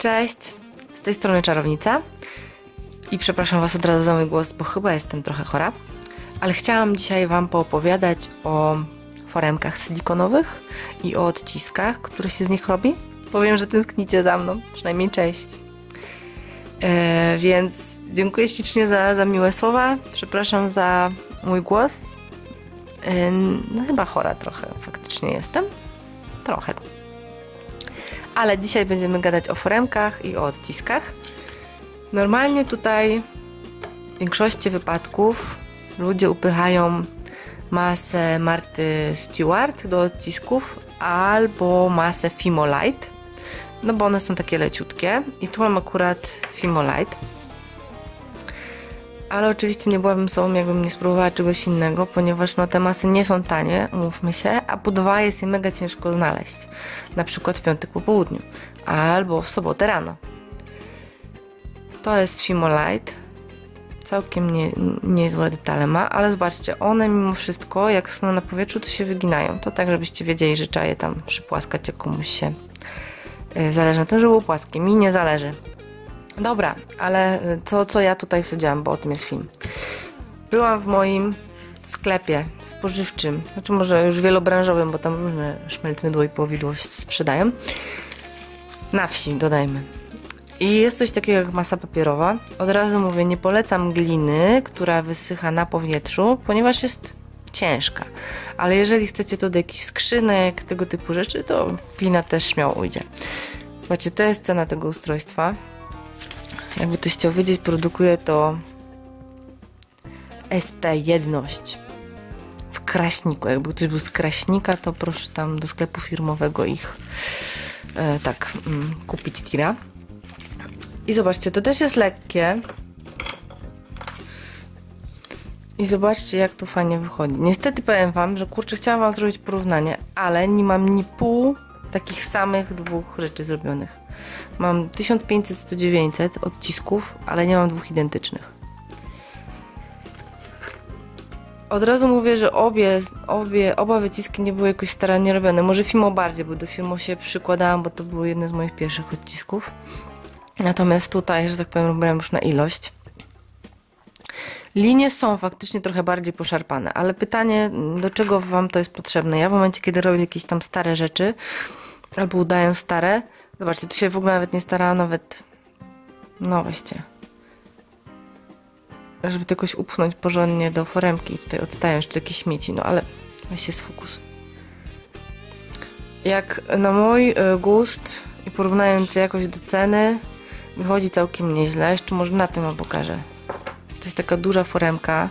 Cześć, z tej strony Czarownica i przepraszam Was od razu za mój głos, bo chyba jestem trochę chora, ale chciałam dzisiaj Wam poopowiadać o foremkach silikonowych i o odciskach, które się z nich robi. Powiem, że tęsknicie za mną, przynajmniej cześć. Więc dziękuję ślicznie za miłe słowa, przepraszam za mój głos. No chyba chora trochę, faktycznie jestem. Trochę. Ale dzisiaj będziemy gadać o foremkach i o odciskach. Normalnie tutaj w większości wypadków ludzie upychają masę Marty Stewart do odcisków albo masę Fimo-Lite, no bo one są takie leciutkie i tu mam akurat Fimo-Lite. Ale oczywiście nie byłabym sobą, jakbym nie spróbowała czegoś innego, ponieważ no, te masy nie są tanie, umówmy się, a po dwa jest je mega ciężko znaleźć. Na przykład w piątek po południu, albo w sobotę rano. To jest Fimo-Lite. Całkiem niezłe detale ma, ale zobaczcie, one mimo wszystko, jak są na powietrzu, to się wyginają. To tak, żebyście wiedzieli, że trzeba je tam przypłaskać, jak komuś się zależy na tym, żeby było płaskie. Mi nie zależy. Dobra, ale co ja tutaj wsadziłam, bo o tym jest film. Byłam w moim sklepie spożywczym, znaczy może już wielobranżowym, bo tam różne szmelc, mydło i powidło sprzedają. Na wsi, dodajmy. I jest coś takiego jak masa papierowa. Od razu mówię, nie polecam gliny, która wysycha na powietrzu, ponieważ jest ciężka. Ale jeżeli chcecie to do jakichś skrzynek, tego typu rzeczy, to glina też śmiało ujdzie. Zobaczcie, to jest cena tego ustrojstwa. Jakby ktoś chciał wiedzieć, produkuje to SP Jedność w Kraśniku. Jakby ktoś był z Kraśnika, to proszę tam do sklepu firmowego ich kupić tira. I zobaczcie, to też jest lekkie. I zobaczcie, jak to fajnie wychodzi. Niestety powiem Wam, że kurczę, chciałam Wam zrobić porównanie, ale nie mam ni pół takich samych dwóch rzeczy zrobionych. Mam 1500-1900 odcisków, ale nie mam dwóch identycznych. Od razu mówię, że oba wyciski nie były jakoś starannie robione. Może Fimo bardziej, bo do Fimo się przykładałam, bo to były jedne z moich pierwszych odcisków. Natomiast tutaj, że tak powiem, robiłam już na ilość. Linie są faktycznie trochę bardziej poszarpane, ale pytanie, do czego Wam to jest potrzebne? Ja w momencie, kiedy robię jakieś tam stare rzeczy, albo udaję stare, zobaczcie, tu się w ogóle nawet nie starałam, no weźcie, żeby to jakoś upchnąć porządnie do foremki. Tutaj odstają jeszcze jakieś śmieci, no ale weź się sfokus. Jak na mój gust i porównując jakoś do ceny, wychodzi całkiem nieźle. Jeszcze może na tym Wam pokażę. To jest taka duża foremka.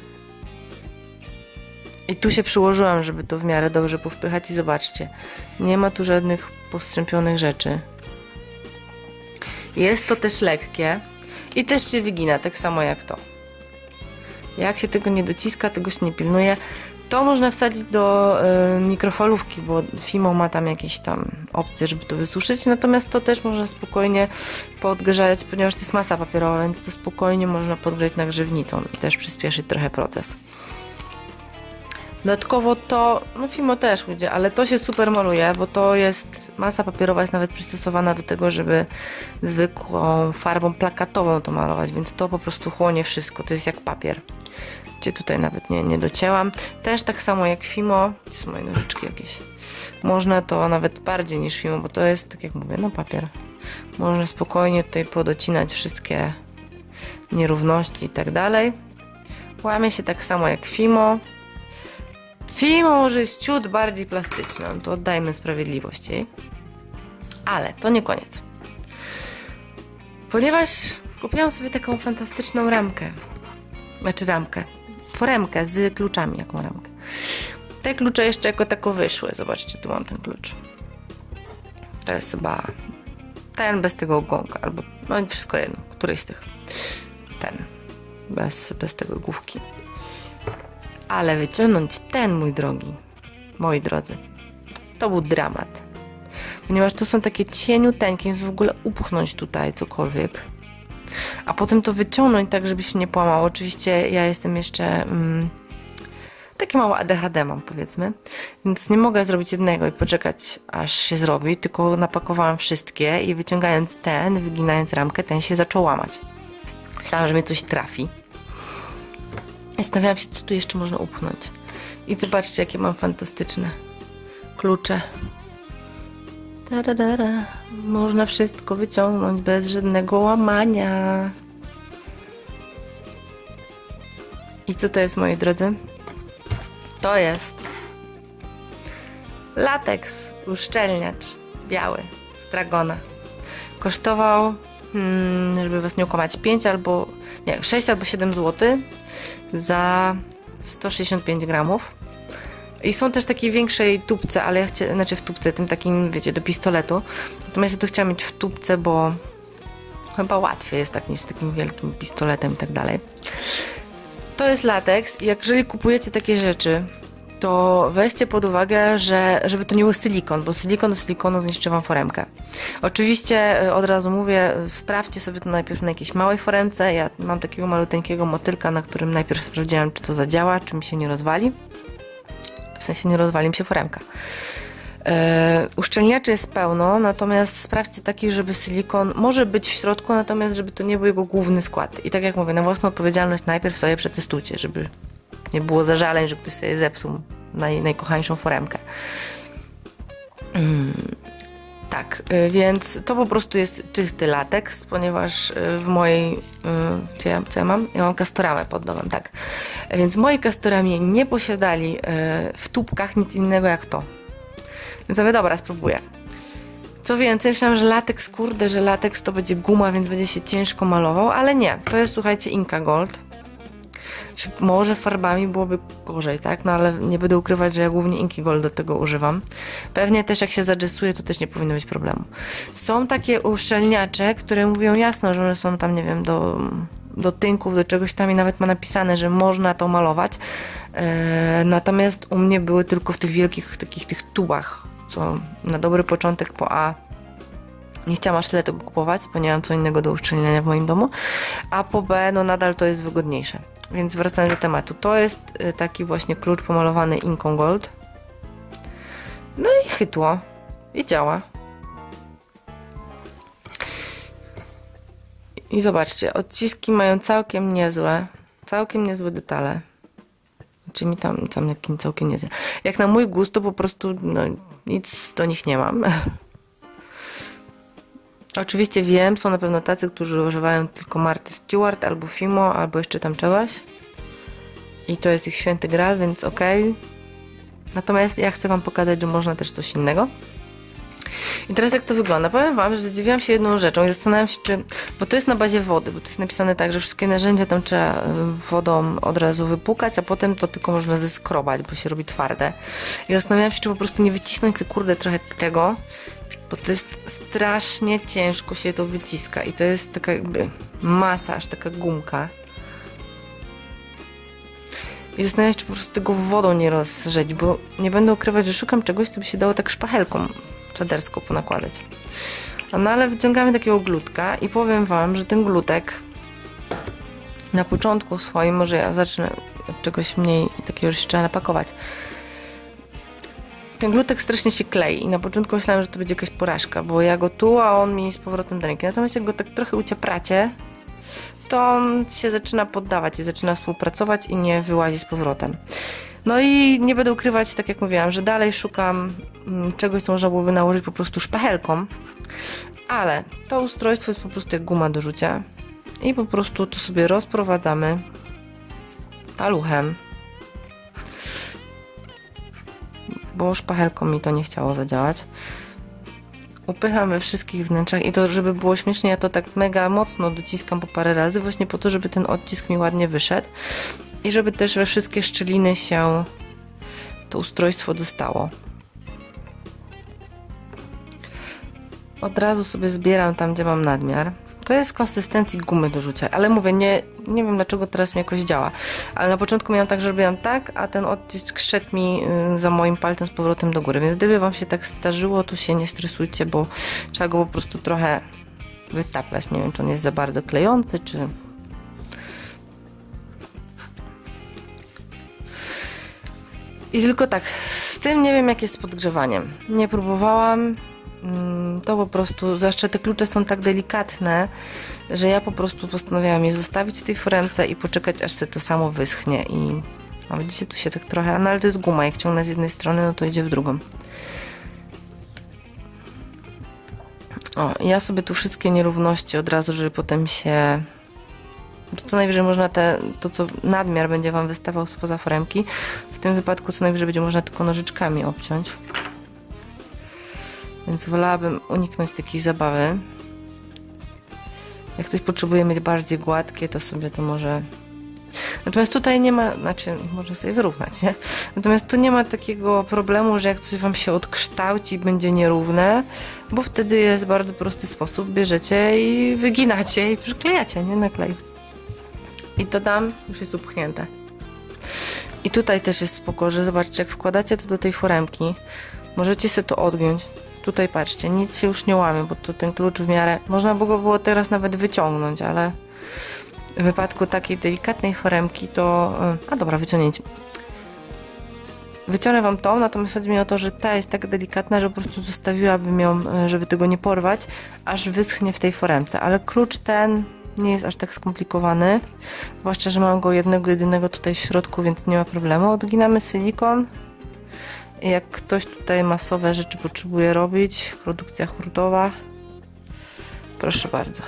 I tu się przyłożyłam, żeby to w miarę dobrze powpychać i zobaczcie. Nie ma tu żadnych postrzępionych rzeczy. Jest to też lekkie i też się wygina, tak samo jak to. Jak się tego nie dociska, tego się nie pilnuje. To można wsadzić do mikrofalówki, bo Fimo ma tam jakieś tam opcje, żeby to wysuszyć, natomiast to też można spokojnie podgrzać, ponieważ to jest masa papierowa, więc to spokojnie można podgrzać nagrzewnicą i też przyspieszyć trochę proces. Dodatkowo to, no Fimo też ujdzie, ale to się super maluje, bo to jest, masa papierowa jest nawet przystosowana do tego, żeby zwykłą farbą plakatową to malować, więc to po prostu chłonie wszystko, to jest jak papier. Gdzie tutaj nawet nie docięłam. Też tak samo jak Fimo, gdzie są moje nożyczki jakieś. Można to nawet bardziej niż Fimo, bo to jest, tak jak mówię, no papier. Można spokojnie tutaj podocinać wszystkie nierówności i tak dalej. Łamie się tak samo jak Fimo. Fimo może jest ciut bardziej plastyczne, no to oddajmy sprawiedliwość jej. Ale to nie koniec. Ponieważ kupiłam sobie taką fantastyczną ramkę. Znaczy foremkę z kluczami, jaką ramkę. Te klucze jeszcze jako tako wyszły. Zobaczcie, tu mam ten klucz. To jest chyba ten bez tego ogonka, albo no wszystko jedno, któryś z tych. Ten. Bez tego główki. Ale wyciągnąć ten, mój drogi, moi drodzy, to był dramat. Ponieważ to są takie cieniuteńkie, więc w ogóle upchnąć tutaj cokolwiek. A potem to wyciągnąć tak, żeby się nie połamało. Oczywiście ja jestem jeszcze takie małe ADHD mam, powiedzmy, więc nie mogę zrobić jednego i poczekać, aż się zrobi, tylko napakowałam wszystkie i wyciągając ten, wyginając ramkę, ten się zaczął łamać. Myślałam, że mnie coś trafi. Zastanawiałam się, co tu jeszcze można upchnąć. I zobaczcie, jakie mam fantastyczne klucze. Tararara. Można wszystko wyciągnąć bez żadnego łamania. I co to jest, moi drodzy? To jest lateks, uszczelniacz biały z Dragona. Kosztował, żeby was nie okłamać, 6 albo 7 zł za 165 gramów. I są też takiej większej tubce, ale ja chciałam, znaczy w tubce, tym takim, wiecie, do pistoletu. Natomiast ja to chciałam mieć w tubce, bo chyba łatwiej jest tak niż z takim wielkim pistoletem i tak dalej. To jest lateks i jeżeli kupujecie takie rzeczy, to weźcie pod uwagę, żeby to nie był silikon, bo silikon do silikonu zniszczy wam foremkę. Oczywiście od razu mówię, sprawdźcie sobie to najpierw na jakiejś małej foremce. Ja mam takiego maluteńkiego motylka, na którym najpierw sprawdziłam, czy to zadziała, czy mi się nie rozwali. W sensie nie rozwali mi się foremka. Uszczelniaczy jest pełno, natomiast sprawdźcie taki, żeby silikon może być w środku, natomiast żeby to nie był jego główny skład. I tak jak mówię, na własną odpowiedzialność najpierw sobie przetestujcie, żeby nie było zażaleń, że ktoś sobie zepsuł najkochańszą foremkę. Tak, więc to po prostu jest czysty lateks, ponieważ w mojej... co ja mam? Ja mam Castoramę pod domem, tak. Więc w mojej Castoramie nie posiadali w tubkach nic innego jak to. Więc mówię, dobra, spróbuję. Co więcej, myślałam, że lateks, kurde, że lateks to będzie guma, więc będzie się ciężko malował, ale nie. To jest, słuchajcie, Inka Gold. Czy może farbami byłoby gorzej, tak? No ale nie będę ukrywać, że ja głównie Inki Gold do tego używam. Pewnie też jak się zadżesuje, to też nie powinno być problemu. Są takie uszczelniacze, które mówią jasno, że one są tam, nie wiem, do tynków, do czegoś tam i nawet ma napisane, że można to malować. Natomiast u mnie były tylko w tych wielkich, takich tych tubach, co na dobry początek po A nie chciałam aż tyle tego kupować, bo nie mam co innego do uszczelniania w moim domu, a po B, no nadal to jest wygodniejsze. Więc wracając do tematu, to jest taki właśnie klucz pomalowany Inką Gold. No i chytło. I działa. I zobaczcie, odciski mają całkiem niezłe detale. Znaczy mi tam całkiem niezłe. Jak na mój gust, to po prostu no, nic do nich nie mam. Oczywiście wiem, są na pewno tacy, którzy używają tylko Marty Stewart, albo Fimo, albo jeszcze tam czegoś. I to jest ich święty graal, więc okej. Natomiast ja chcę wam pokazać, że można też coś innego. I teraz jak to wygląda? Powiem wam, że zdziwiłam się jedną rzeczą i zastanawiam się, czy... Bo to jest na bazie wody, bo to jest napisane tak, że wszystkie narzędzia tam trzeba wodą od razu wypłukać, a potem to tylko można zeskrobać, bo się robi twarde. I zastanawiałam się, czy po prostu nie wycisnąć kurde trochę tego, bo to jest strasznie ciężko się to wyciska i to jest taka jakby masaż, taka gumka. I zastanawiam się, czy po prostu tego wodą nie rozrzeć, bo nie będę ukrywać, że szukam czegoś, co by się dało tak szpachelką czaderską ponakładać. No ale wyciągamy takiego glutka i powiem wam, że ten glutek na początku swoim, może ja zacznę od czegoś mniej takiego, że się trzeba napakować. Ten glutek strasznie się klei i na początku myślałam, że to będzie jakaś porażka, bo ja go tu, a on mi z powrotem do ręki. Natomiast jak go tak trochę uciapracie, to on się zaczyna poddawać i zaczyna współpracować i nie wyłazi z powrotem. No i nie będę ukrywać, tak jak mówiłam, że dalej szukam czegoś, co można byłoby nałożyć po prostu szpachelką, ale to ustrojstwo jest po prostu jak guma do rzucia i po prostu to sobie rozprowadzamy paluchem, bo szpachelką mi to nie chciało zadziałać. Upycham we wszystkich wnętrzach i to, żeby było śmiesznie, ja to tak mega mocno dociskam po parę razy, właśnie po to, żeby ten odcisk mi ładnie wyszedł i żeby też we wszystkie szczeliny się to ustrojstwo dostało. Od razu sobie zbieram tam, gdzie mam nadmiar. To jest konsystencji gumy do rzucia, ale mówię, nie wiem dlaczego teraz mi jakoś działa, ale na początku miałam tak, że robiłam tak, a ten odcisk szedł mi za moim palcem z powrotem do góry, więc gdyby wam się tak zdarzyło, to się nie stresujcie, bo trzeba go po prostu trochę wytaplać. Nie wiem, czy on jest za bardzo klejący, czy... I tylko tak, z tym nie wiem jak jest z podgrzewaniem. Nie próbowałam. To po prostu, zwłaszcza te klucze są tak delikatne, że ja po prostu postanowiłam je zostawić w tej foremce i poczekać aż się to samo wyschnie i no widzicie, tu się tak trochę, no ale to jest guma, jak ciągnę z jednej strony, no to idzie w drugą. O, ja sobie tu wszystkie nierówności od razu, żeby potem się... To co najwyżej można to co nadmiar będzie wam wystawał spoza foremki, w tym wypadku co najwyżej będzie można tylko nożyczkami obciąć. Więc wolałabym uniknąć takiej zabawy. Jak ktoś potrzebuje mieć bardziej gładkie, to sobie to może... Natomiast tutaj nie ma, znaczy można sobie wyrównać, nie? Natomiast tu nie ma takiego problemu, że jak coś wam się odkształci i będzie nierówne, bo wtedy jest bardzo prosty sposób, bierzecie i wyginacie i przyklejacie, nie? Na klej. I to tam już jest upchnięte. I tutaj też jest spoko, że zobaczcie, jak wkładacie to do tej foremki, możecie sobie to odgiąć. Tutaj patrzcie, nic się już nie łamie, bo tu ten klucz w miarę... Można było teraz nawet wyciągnąć, ale w wypadku takiej delikatnej foremki to... A dobra, wyciągnięcie. Wyciągnę wam tą, natomiast chodzi mi o to, że ta jest tak delikatna, że po prostu zostawiłabym ją, żeby tego nie porwać, aż wyschnie w tej foremce. Ale klucz ten nie jest aż tak skomplikowany. Zwłaszcza, że mam go jedynego tutaj w środku, więc nie ma problemu. Odginamy silikon. Jak ktoś tutaj masowe rzeczy potrzebuje robić, produkcja hurtowa, proszę bardzo.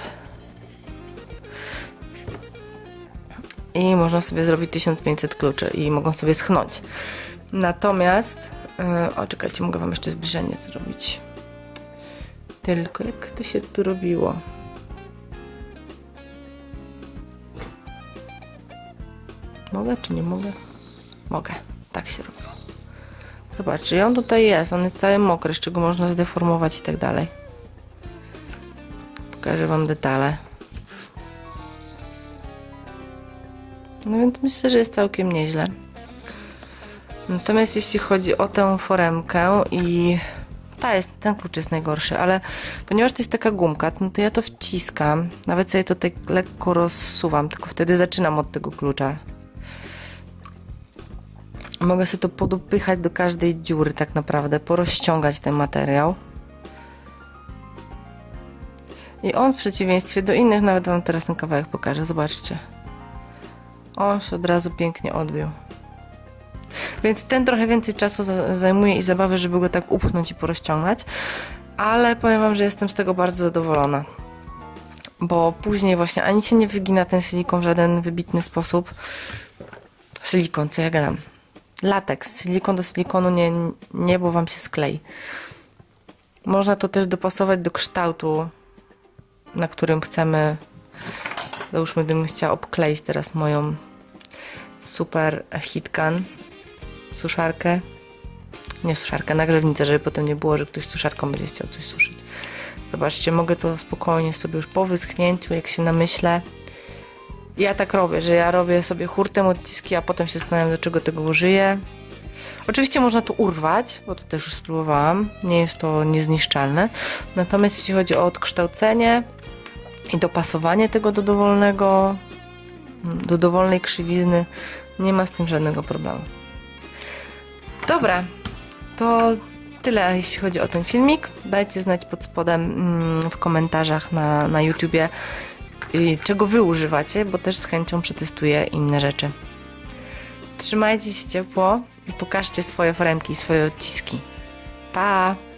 I można sobie zrobić 1500 kluczy i mogą sobie schnąć. Natomiast, o czekajcie, mogę wam jeszcze zbliżenie zrobić. Tylko jak to się tu robiło? Mogę czy nie mogę? Mogę, tak się robiło. Zobaczcie, on tutaj jest, on jest cały mokry, z czego można zdeformować i tak dalej. Pokażę wam detale. No więc myślę, że jest całkiem nieźle. Natomiast jeśli chodzi o tę foremkę i... ten klucz jest najgorszy, ale ponieważ to jest taka gumka, no to ja to wciskam. Nawet sobie to tak lekko rozsuwam, tylko wtedy zaczynam od tego klucza. Mogę sobie to podupychać do każdej dziury tak naprawdę, porozciągać ten materiał. I on w przeciwieństwie do innych, nawet wam teraz ten kawałek pokażę, zobaczcie. On się od razu pięknie odbił. Więc ten trochę więcej czasu zajmuje i zabawy, żeby go tak upchnąć i porozciągać. Ale powiem wam, że jestem z tego bardzo zadowolona. Bo później właśnie ani się nie wygina ten silikon w żaden wybitny sposób. Silikon, co ja gadam? Lateks, silikon do silikonu nie, bo wam się sklei. Można to też dopasować do kształtu, na którym chcemy. Załóżmy, gdybym chciała obkleić teraz moją super HeatGun suszarkę. Nie suszarkę, nagrzewnicę, żeby potem nie było, że ktoś suszarką będzie chciał coś suszyć. Zobaczcie, mogę to spokojnie sobie już po wyschnięciu, jak się namyślę. Ja tak robię, że ja robię sobie hurtem odciski, a potem się zastanawiam, do czego tego użyję. Oczywiście można to urwać, bo to też już spróbowałam. Nie jest to niezniszczalne. Natomiast jeśli chodzi o odkształcenie i dopasowanie tego do dowolnej krzywizny, nie ma z tym żadnego problemu. Dobra, to tyle jeśli chodzi o ten filmik. Dajcie znać pod spodem w komentarzach na YouTubie, czego wy używacie, bo też z chęcią przetestuję inne rzeczy. Trzymajcie się ciepło i pokażcie swoje foremki, swoje odciski. Pa!